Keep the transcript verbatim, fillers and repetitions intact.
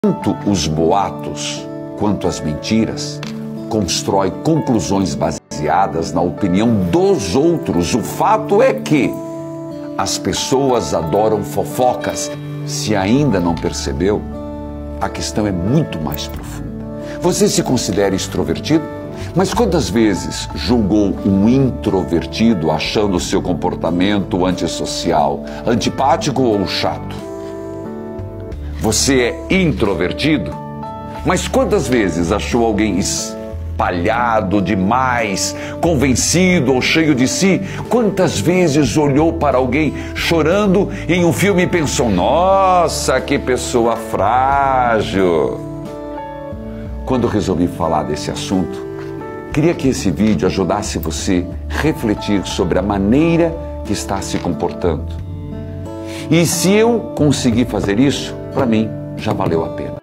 Tanto os boatos quanto as mentiras constrói conclusões baseadas na opinião dos outros. O fato é que as pessoas adoram fofocas. Se ainda não percebeu, a questão é muito mais profunda. Você se considera extrovertido? Mas quantas vezes julgou um introvertido achando seu comportamento antissocial, antipático ou chato? Você é introvertido? Mas quantas vezes achou alguém espalhado demais, convencido ou cheio de si? Quantas vezes olhou para alguém chorando em um filme e pensou: nossa, que pessoa frágil? Quando resolvi falar desse assunto, queria que esse vídeo ajudasse você a refletir sobre a maneira que está se comportando. E se eu conseguir fazer isso, para mim já valeu a pena.